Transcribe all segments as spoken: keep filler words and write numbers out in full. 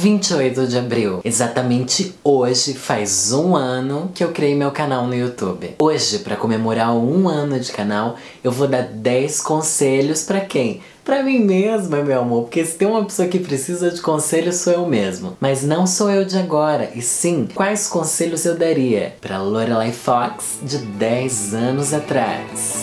vinte e oito de abril, exatamente hoje, faz um ano que eu criei meu canal no YouTube. Hoje, pra comemorar um ano de canal, eu vou dar dez conselhos pra quem? Pra mim mesma, meu amor, porque se tem uma pessoa que precisa de conselhos sou eu mesmo. Mas não sou eu de agora, e sim, quais conselhos eu daria pra Lorelai Fox de dez anos atrás.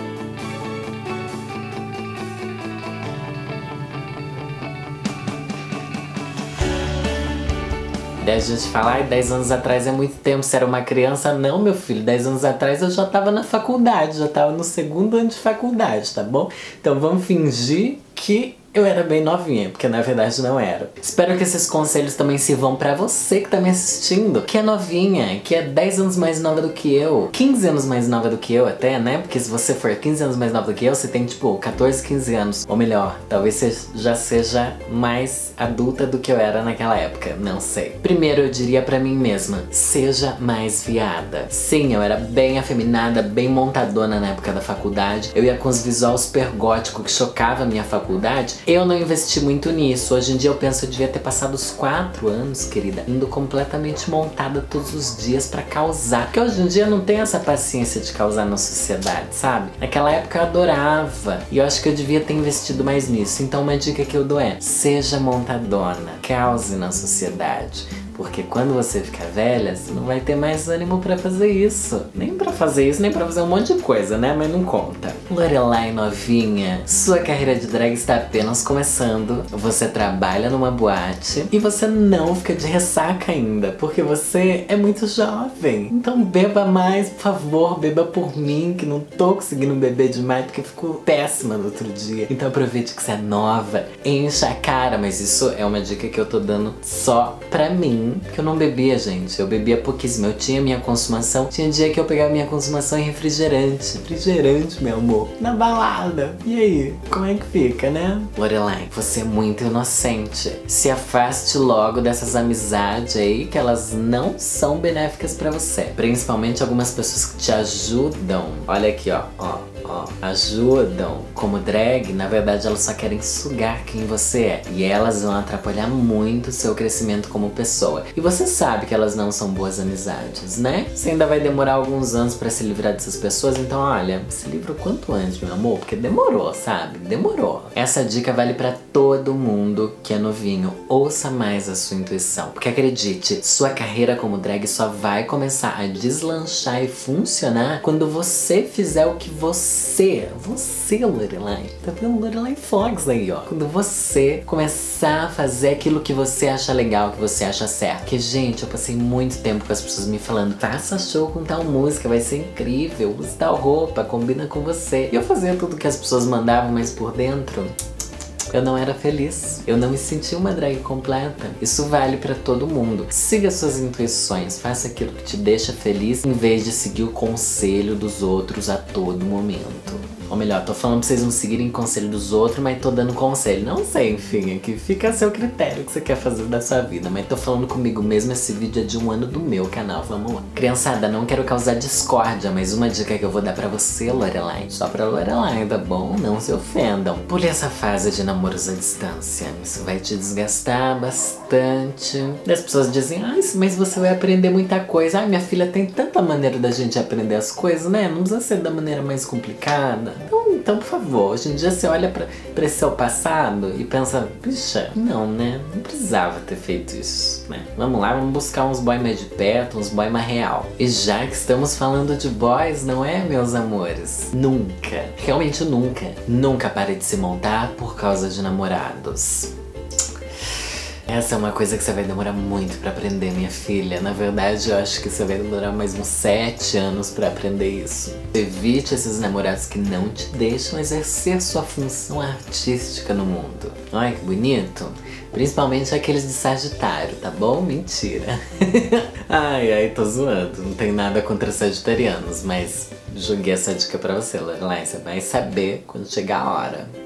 dez dias de falar, dez anos atrás é muito tempo, se era uma criança, não, meu filho, dez anos atrás eu já tava na faculdade, já tava no segundo ano de faculdade, tá bom? Então vamos fingir que eu era bem novinha, porque na verdade não era. Espero que esses conselhos também sirvam pra você que tá me assistindo, que é novinha, que é dez anos mais nova do que eu, quinze anos mais nova do que eu até, né? Porque se você for quinze anos mais nova do que eu, você tem tipo quatorze, quinze anos. Ou melhor, talvez você já seja mais adulta do que eu era naquela época, não sei. Primeiro eu diria pra mim mesma, seja mais viada. Sim, eu era bem afeminada, bem montadona na época da faculdade. Eu ia com os visual super gótico que chocava a minha faculdade. Eu não investi muito nisso. Hoje em dia eu penso que eu devia ter passado os quatro anos, querida, indo completamente montada todos os dias pra causar. Porque hoje em dia eu não tenho essa paciência de causar na sociedade, sabe? Naquela época eu adorava. E eu acho que eu devia ter investido mais nisso. Então uma dica que eu dou é, seja montadona, cause na sociedade. Porque quando você ficar velha, você não vai ter mais ânimo pra fazer isso. Nem pra fazer isso, nem pra fazer um monte de coisa, né? Mas não conta. Lorelai novinha, sua carreira de drag está apenas começando. Você trabalha numa boate e você não fica de ressaca ainda, porque você é muito jovem. Então beba mais, por favor, beba por mim, que não tô conseguindo beber demais, porque ficou péssima no outro dia. Então aproveite que você é nova, encha a cara, mas isso é uma dica que eu tô dando só pra mim. Que eu não bebia, gente, eu bebia pouquíssimo, eu tinha minha consumação, tinha dia que eu pegava minha consumação em refrigerante, refrigerante, meu amor, na balada. E aí, como é que fica, né? Lorelai, você é muito inocente, se afaste logo dessas amizades aí, que elas não são benéficas pra você, principalmente algumas pessoas que te ajudam. Olha aqui, ó, ó, ó, ajudam como drag, na verdade elas só querem sugar quem você é, e elas vão atrapalhar muito o seu crescimento como pessoa. E você sabe que elas não são boas amizades, né? Você ainda vai demorar alguns anos pra se livrar dessas pessoas, então olha, se livra o quanto antes, meu amor, porque demorou, sabe? Demorou. Essa dica vale pra todo mundo que é novinho. Ouça mais a sua intuição, porque acredite, sua carreira como drag só vai começar a deslanchar e funcionar quando você fizer o que você, você, Lorelai, tá vendo Lorelai Fox aí, ó? Quando você começar a fazer aquilo que você acha legal, que você acha certo. Porque, gente, eu passei muito tempo com as pessoas me falando, faça show com tal música, vai ser incrível, use tal roupa, combina com você. E eu fazia tudo que as pessoas mandavam, mas por dentro eu não era feliz. Eu não me sentia uma drag completa. Isso vale pra todo mundo. Siga suas intuições, faça aquilo que te deixa feliz, em vez de seguir o conselho dos outros a todo momento. Ou melhor, tô falando pra vocês não seguirem o conselho dos outros, mas tô dando conselho. Não sei, enfim, aqui fica a seu critério o que você quer fazer da sua vida. Mas tô falando comigo mesmo, esse vídeo é de um ano do meu canal, vamos lá. Criançada, não quero causar discórdia, mas uma dica que eu vou dar pra você, Lorelai, só pra Lorelai, tá bom? Não se ofendam. Pule essa fase de namoros à distância. Isso vai te desgastar bastante. E as pessoas dizem, ah, mas você vai aprender muita coisa. Ai, minha filha, tem tanta maneira da gente aprender as coisas, né? Não precisa ser da maneira mais complicada. Então, então, por favor, hoje em dia você olha pra, pra esse seu passado e pensa, bicha, não, né? Não precisava ter feito isso, né? Vamos lá, vamos buscar uns boy mais de perto, uns boy mais real. E já que estamos falando de boys, não é, meus amores? Nunca, realmente nunca, nunca pare de se montar por causa de namorados. Essa é uma coisa que você vai demorar muito pra aprender, minha filha. Na verdade, eu acho que você vai demorar mais uns sete anos pra aprender isso. Evite esses namorados que não te deixam exercer sua função artística no mundo. Olha que bonito. Principalmente aqueles de Sagitário, tá bom? Mentira. Ai, ai, tô zoando. Não tem nada contra sagitarianos, mas joguei essa dica pra você, Lorelai. Você vai saber quando chegar a hora.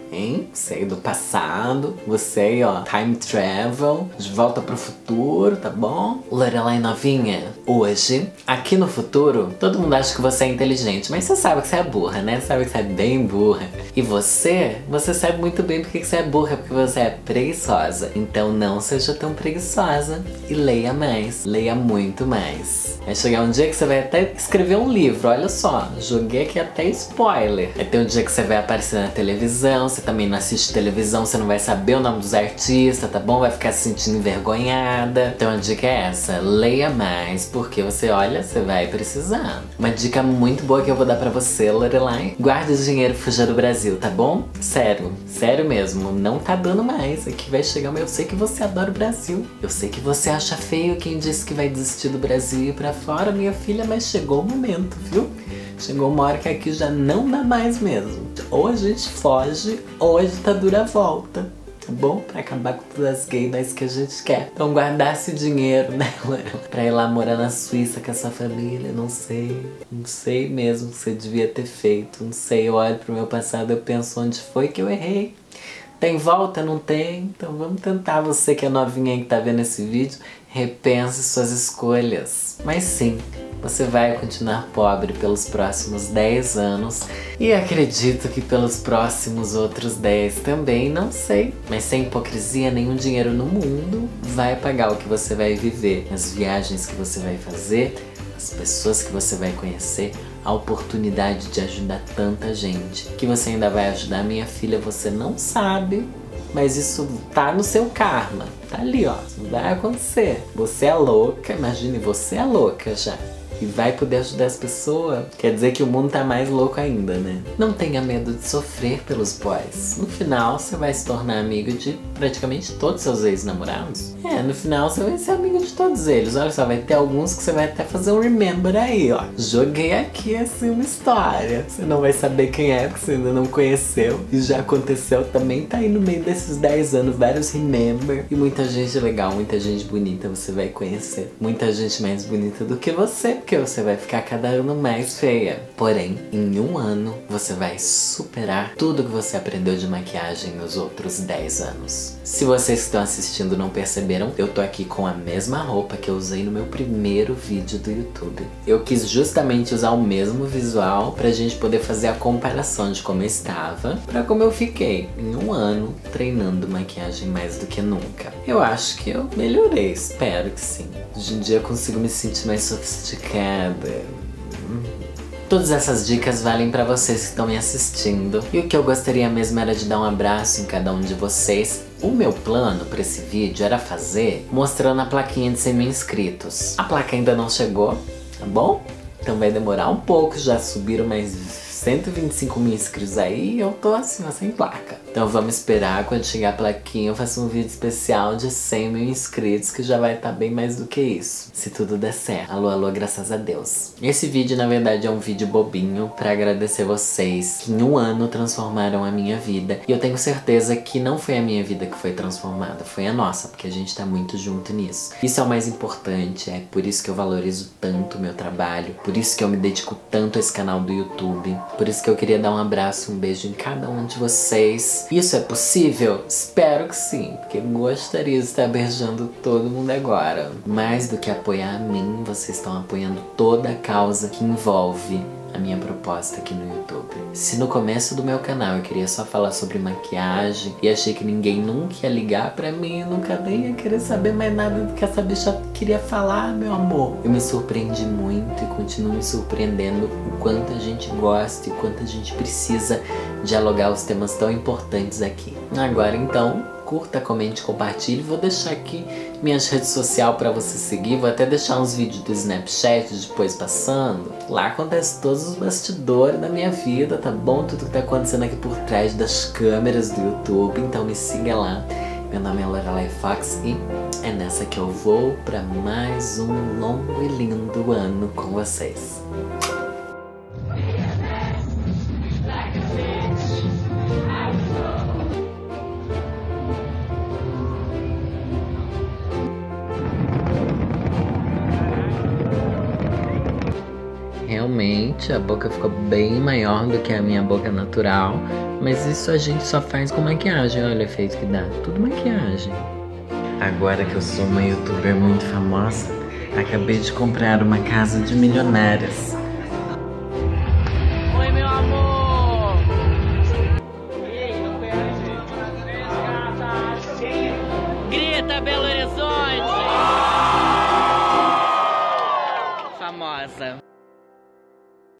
hein? Você aí do passado, você aí, ó, time travel, de volta pro futuro, tá bom? Lorelai novinha, hoje, aqui no futuro, todo mundo acha que você é inteligente, mas você sabe que você é burra, né? Sabe que você é bem burra. E você, você sabe muito bem porque que você é burra, porque você é preguiçosa. Então não seja tão preguiçosa e leia mais, leia muito mais. Vai chegar um dia que você vai até escrever um livro, olha só, joguei aqui até spoiler. Vai ter um dia que você vai aparecer na televisão, você também não assiste televisão, você não vai saber o nome dos artistas, tá bom? Vai ficar se sentindo envergonhada. Então a dica é essa, leia mais, porque você, olha, você vai precisar. Uma dica muito boa que eu vou dar pra você, Lorelai, guarde o dinheiro e fuja do Brasil, tá bom? Sério, sério mesmo, não tá dando mais. Aqui vai chegar, mas eu sei que você adora o Brasil. Eu sei que você acha feio quem disse que vai desistir do Brasil e ir pra fora, minha filha, mas chegou o momento, viu? Chegou uma hora que aqui já não dá mais mesmo. Ou a gente foge, ou a ditadura volta, tá bom? Pra acabar com todas as gays que a gente quer. Então guardar esse dinheiro, né, pra ir lá morar na Suíça com essa família, não sei. Não sei mesmo o que você devia ter feito. Não sei, eu olho pro meu passado, eu penso onde foi que eu errei. Tem volta? Não tem? Então vamos tentar. Você que é novinha aí que tá vendo esse vídeo, repense suas escolhas. Mas sim, você vai continuar pobre pelos próximos dez anos. E acredito que pelos próximos outros dez também, não sei. Mas sem hipocrisia, nenhum dinheiro no mundo vai pagar o que você vai viver. As viagens que você vai fazer, as pessoas que você vai conhecer, a oportunidade de ajudar tanta gente. Que você ainda vai ajudar minha filha, você não sabe, mas isso tá no seu karma. Tá ali, ó, isso vai acontecer. Você é louca, imagine, você é louca já. E vai poder ajudar as pessoas, quer dizer que o mundo tá mais louco ainda, né? Não tenha medo de sofrer pelos boys. No final, você vai se tornar amigo de praticamente todos os seus ex-namorados. É, no final você vai ser amigo de todos eles. Olha só, vai ter alguns que você vai até fazer um remember aí, ó. Joguei aqui, assim, uma história. Você não vai saber quem é, porque você ainda não conheceu. E já aconteceu também, tá aí no meio desses dez anos, vários remember. E muita gente legal, muita gente bonita você vai conhecer. Muita gente mais bonita do que você, porque você vai ficar cada ano mais feia. Porém, em um ano, você vai superar tudo que você aprendeu de maquiagem nos outros dez anos. Se vocês que estão assistindo não perceberam, eu tô aqui com a mesma roupa que eu usei no meu primeiro vídeo do YouTube. Eu quis justamente usar o mesmo visual pra gente poder fazer a comparação de como eu estava pra como eu fiquei em um ano treinando maquiagem mais do que nunca. Eu acho que eu melhorei, espero que sim. Hoje em dia eu consigo me sentir mais sofisticada. Todas essas dicas valem pra vocês que estão me assistindo. E o que eu gostaria mesmo era de dar um abraço em cada um de vocês. O meu plano pra esse vídeo era fazer mostrando a plaquinha de cem mil inscritos. A placa ainda não chegou, tá bom? Então vai demorar um pouco, já subiram mais cento e vinte e cinco mil inscritos aí e eu tô assim, ó, sem placa. Então vamos esperar, quando chegar a plaquinha eu faço um vídeo especial de cem mil inscritos que já vai estar bem mais do que isso, se tudo der certo. Alô, alô, graças a Deus. Esse vídeo na verdade é um vídeo bobinho pra agradecer vocês que em um ano transformaram a minha vida. E eu tenho certeza que não foi a minha vida que foi transformada, foi a nossa, porque a gente tá muito junto nisso. Isso é o mais importante, é por isso que eu valorizo tanto o meu trabalho, por isso que eu me dedico tanto a esse canal do YouTube. Por isso que eu queria dar um abraço, um beijo em cada um de vocês. Isso é possível? Espero que sim, porque gostaria de estar beijando todo mundo agora. Mais do que apoiar a mim, vocês estão apoiando toda a causa que envolve a minha proposta aqui no YouTube. Se no começo do meu canal eu queria só falar sobre maquiagem e achei que ninguém nunca ia ligar pra mim, nunca nem ia querer saber mais nada do que essa bicha queria falar, meu amor, eu me surpreendi muito e continuo me surpreendendo o quanto a gente gosta e quanto a gente precisa dialogar os temas tão importantes aqui. Agora então, curta, comente, compartilhe. Vou deixar aqui minhas redes sociais pra você seguir. Vou até deixar uns vídeos do Snapchat depois passando. Lá acontece todos os bastidores da minha vida, tá bom? Tudo que tá acontecendo aqui por trás das câmeras do YouTube. Então me siga lá. Meu nome é Lorelai Fox e é nessa que eu vou pra mais um longo e lindo ano com vocês. Realmente diferente, a boca ficou bem maior do que a minha boca natural. Mas isso a gente só faz com maquiagem, olha o efeito que dá, tudo maquiagem. Agora que eu sou uma youtuber muito famosa, acabei de comprar uma casa de milionárias. Oi, meu amor! Grita, Belo Horizonte! Famosa.